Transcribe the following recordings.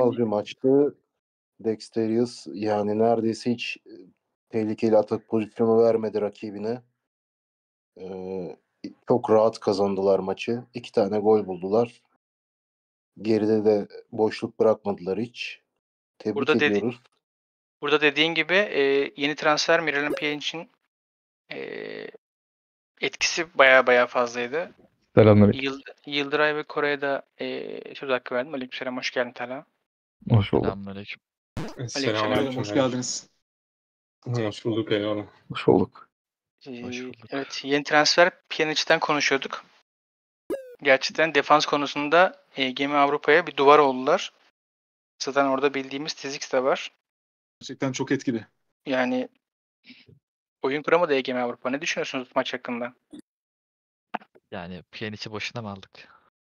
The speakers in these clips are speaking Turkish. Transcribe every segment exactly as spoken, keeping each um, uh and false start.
İnanılmaz bir maçtı. Dexterius yani neredeyse hiç e, tehlikeli atak pozisyonu vermedi rakibine. Ee, çok rahat kazandılar maçı. İki tane gol buldular. Geride de boşluk bırakmadılar hiç. Tebrik Burada dedi ediyoruz. burada dediğin gibi e, yeni transfer Miralem Pjanic'in e, etkisi baya baya fazlaydı. Selamünaleyküm. Yıld Yıldıray ve Kore'ye e, söz hakkı verdim. Aleykümselam, hoş geldin Talha. Hoş bulduk. Selamünaleyküm. Aleykümselam. Aleykümselam, hoş geldiniz. Hoş bulduk, eyvallah. Hoş bulduk. Ee, Hoş bulduk. evet, yeni transfer Pjanic'ten konuşuyorduk. Gerçekten defans konusunda E G M Avrupa'ya bir duvar oldular. Zaten orada bildiğimiz Tizix de var. Gerçekten çok etkili. Yani oyun kuramadı E G M Avrupa. Ne düşünüyorsunuz maç hakkında? Yani Pjanic'i boşuna mı aldık?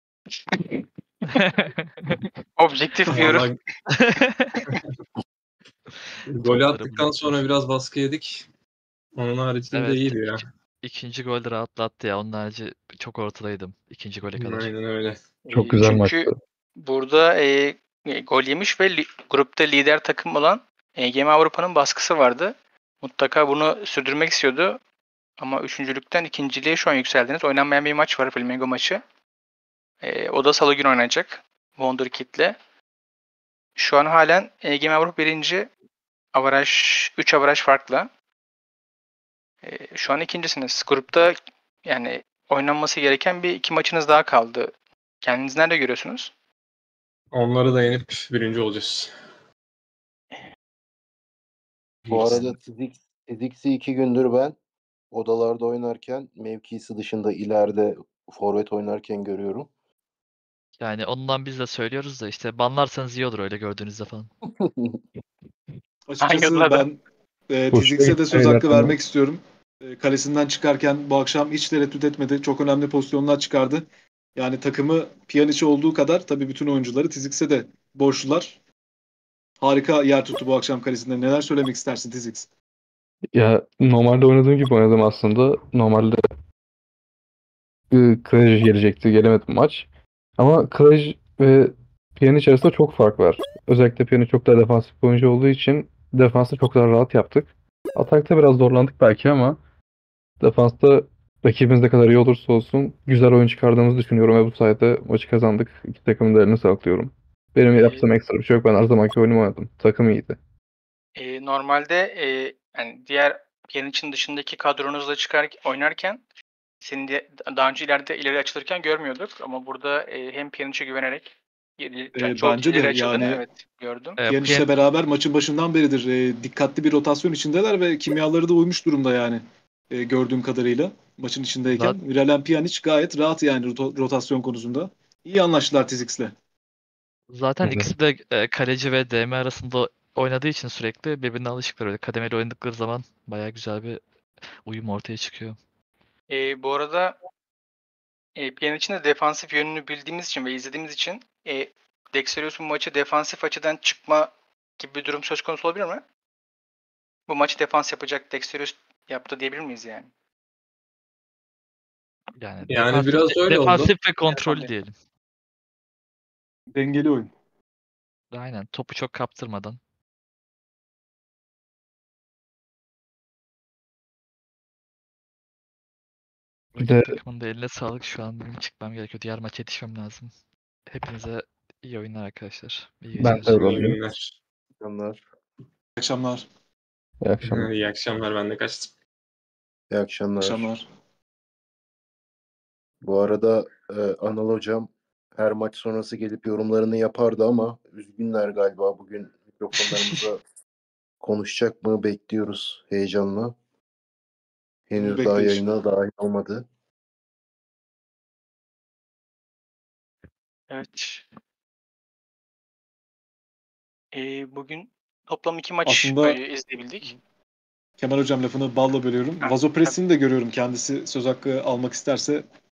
Objektif bir yorum. Vallahi golü Topları attıktan bloklar. sonra biraz baskı yedik. Onun haricinde Evet, iyiydi ya. iki- ikinci golde rahatlattı ya. Onun harici çok ortadaydım ikinci gole kadar. Aynen öyle. Çok Ee, güzel Çünkü maçtı. burada e, e, gol yemiş ve li- grupta lider takım olan E G M Avrupa'nın baskısı vardı. Mutlaka bunu sürdürmek istiyordu. Ama üçüncülükten ikinciliğe şu an yükseldiniz. Oynanmayan bir maç var, Flamengo maçı. Ee, o da salı günü oynanacak. Wonderkid'le. Şu an halen E G M Avrupa birinci. Avaraj, üç avaraj farkla. Ee, şu an ikincisiniz. Grupta yani oynanması gereken bir iki maçınız daha kaldı. Kendinizi nerede görüyorsunuz? Onları da yenip birinci olacağız. Bu arada Tizix, Tizix'i iki gündür ben odalarda oynarken mevkisi dışında ileride forvet oynarken görüyorum. Yani ondan biz de söylüyoruz da işte banlarsanız iyi olur öyle gördüğünüzde falan. Açıkçası Hangi ben e, Hoşuna Tizix'e de gitti söz hakkı beyler. vermek istiyorum. E, kalesinden çıkarken bu akşam hiç tereddüt etmedi. Çok önemli pozisyonlar çıkardı. Yani takımı Pjanic olduğu kadar tabii bütün oyuncuları Tizix'e de borçlular. Harika yer tuttu bu akşam kalesinde. Neler söylemek istersin Tizix? Ya normalde oynadığım gibi oynadım aslında. Normalde e, Kraj gelecekti. Gelemedi maç. Ama Kraj ve Pjanic arasında çok fark var. Özellikle Pjanic çok daha defansif bir oyuncu olduğu için defansta çok daha rahat yaptık. Atakta biraz zorlandık belki ama defansta rakibimiz ne kadar iyi olursa olsun güzel oyun çıkardığımızı düşünüyorum ve bu sayede maçı kazandık. İki takımın da eline sağlık diyorum. Benim Ee, yaptığım ekstra bir şey yok. Ben her zamanki oyunumu oynadım. Takım iyiydi. e, normalde e, yani diğer Pjanic'in dışındaki kadronuzla çıkar oynarken seni de daha önce ileride ileri açılırken görmüyorduk ama burada e, hem Pjanic'e güvenerek ileri- E, çok bence de ileri açıldığını yani evet gördüm. Ee, Pjanic'le Pjan- beraber maçın başından beridir e, dikkatli bir rotasyon içindeler ve kimyaları da uymuş durumda yani e, gördüğüm kadarıyla maçın içindeyken. Zaten- Miralem Pjanic gayet rahat yani rota- rotasyon konusunda. İyi anlaştılar Tizix'le. Zaten Evet. ikisi de e, kaleci ve D M arasında oynadığı için sürekli birbirine alışıklar. Öyle kademeli oynadıkları zaman bayağı güzel bir uyum ortaya çıkıyor. E, bu arada e, Pjanic'in de defansif yönünü bildiğimiz için ve izlediğimiz için e, Dexterius'un maçı defansif açıdan çıkma gibi bir durum söz konusu olabilir mi? Bu maçı defans yapacak Dexterius yaptı diyebilir miyiz yani? Yani, Yani defansif, biraz de- öyle oldu. defansif ve kontrollü Tabii. diyelim. Dengeli oyun. Aynen, topu çok kaptırmadan. Bir Öyle de takımın da eline sağlık. Şu an benim çıkmam gerekiyor. Diğer maça yetişmem lazım. Hepinize iyi oyunlar arkadaşlar. İyi ben de geceler. İyi alayım. günler. Onlar. İyi akşamlar. İyi akşamlar. İyi akşamlar, ben de kaçtım. İyi İyi akşamlar. akşamlar. Bu arada e, Anıl Hocam her maç sonrası gelip yorumlarını yapardı ama üzgünler galiba. Bugün mikrofonlarımıza konuşacak mı bekliyoruz heyecanla. Henüz daha Bekleyiş. yayına dahil olmadı. Evet. E, bugün toplam iki maç Aslında e, izleyebildik. Kemal Hocam lafını balla bölüyorum. Ha, Vazopres'ini de görüyorum. Kendisi söz hakkı almak isterse